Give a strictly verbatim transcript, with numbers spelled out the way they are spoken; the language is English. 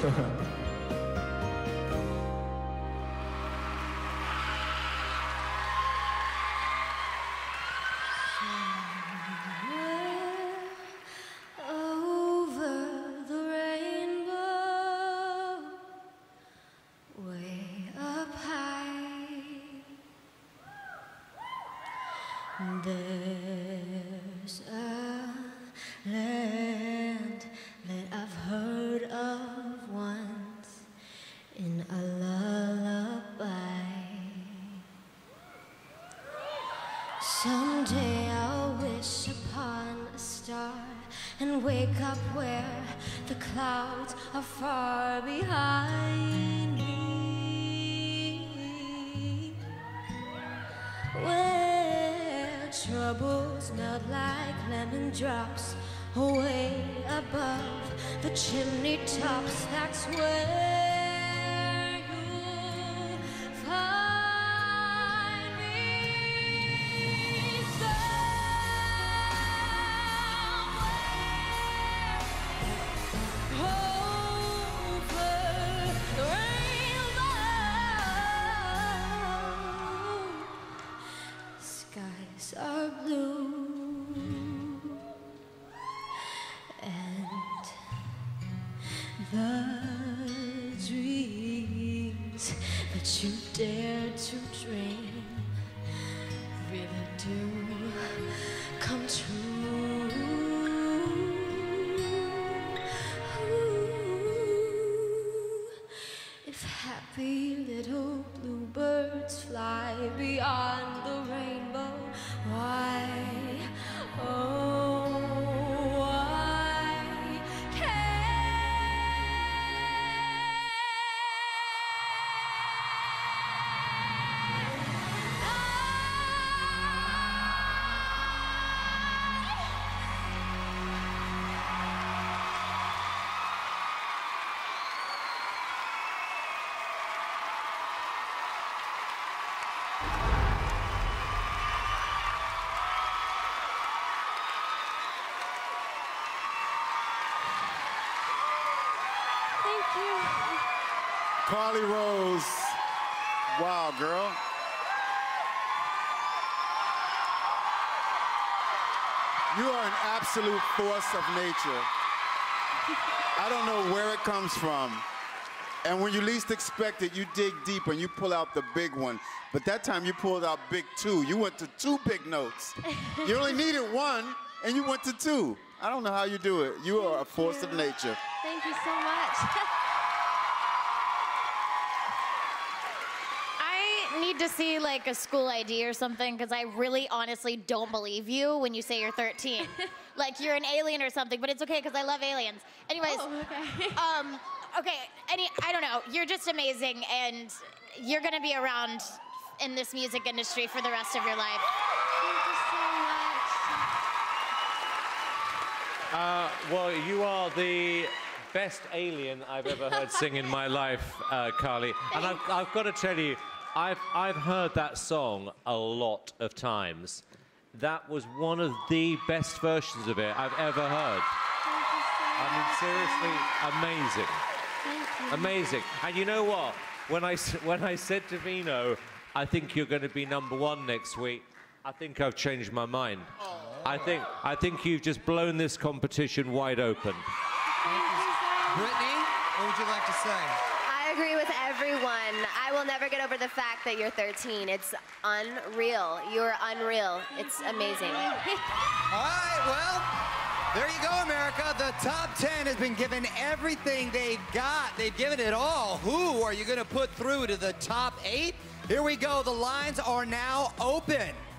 There's a land that I've heard of once in a lullaby. Someday I'll wish upon a star and wake up where the clouds are far behind me. Where troubles melt like lemon drops away above the chimney tops. That's where you'll find me. Somewhere over the rainbow, skies are blue. The dreams that you dare to dream really do come true. Ooh, if happy little bluebirds fly beyond the rainbow, why, oh, Carly Rose. Wow, girl. You are an absolute force of nature. I don't know where it comes from. And when you least expect it, you dig deep and you pull out the big one. But that time you pulled out big two. You went to two big notes. You only needed one, and you went to two. I don't know how you do it. You are a force of nature. Thank you so much. I need to see like a school I D or something, because I really honestly don't believe you when you say you're thirteen. Like you're an alien or something, but it's okay because I love aliens. Anyways, oh, okay. um, okay, any, I don't know, you're just amazing, and you're gonna be around in this music industry for the rest of your life. Thank you so much. Uh, well, you are the best alien I've ever heard sing in my life, uh, Carly. And I've, I've got to tell you, I've, I've heard that song a lot of times. That was one of the best versions of it I've ever heard. Thank you so much. I mean, seriously, amazing. Thank you. Amazing. And you know what? When I, s- when I said to Vino, I think you're going to be number one next week, I think I've changed my mind. I think, I think you've just blown this competition wide open. Brittany, what would you like to say? I agree with everyone. I will never get over the fact that you're thirteen. It's unreal. You're unreal. It's amazing. All right, well, there you go, America. The top ten has been given everything they've got. They've given it all. Who are you going to put through to the top eight? Here we go. The lines are now open.